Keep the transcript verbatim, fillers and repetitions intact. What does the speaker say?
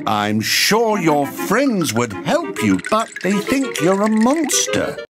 I'm sure your friends would help you, but they think you're a monster.